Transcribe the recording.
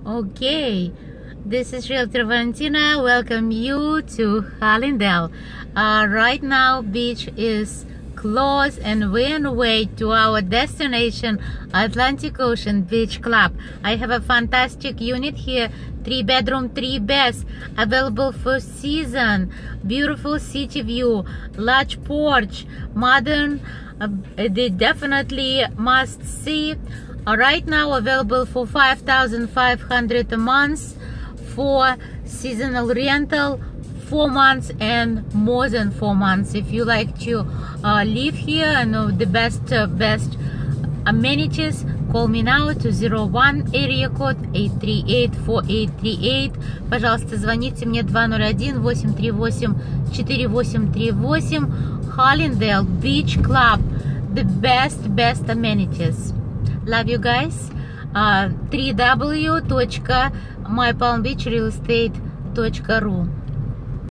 Okay, this is Realtor Valentina. Welcome you to Hallandale. Right now, beach is closed and we're on the way to our destination, Atlantic Ocean Beach Club. I have a fantastic unit here, 3-bedroom, 3 baths, available for season. Beautiful city view, large porch, modern. They definitely must see. Right now available for $5,500 a month for seasonal rental, 4 months and more than 4 months. If you like to live here and know the best amenities, call me now to 01 area code 838-4838. Пожалуйста, звоните мне 201-838-4838. Hallandale Beach Club, the best amenities. Love you guys. www.mypalmbeachrealestate.ru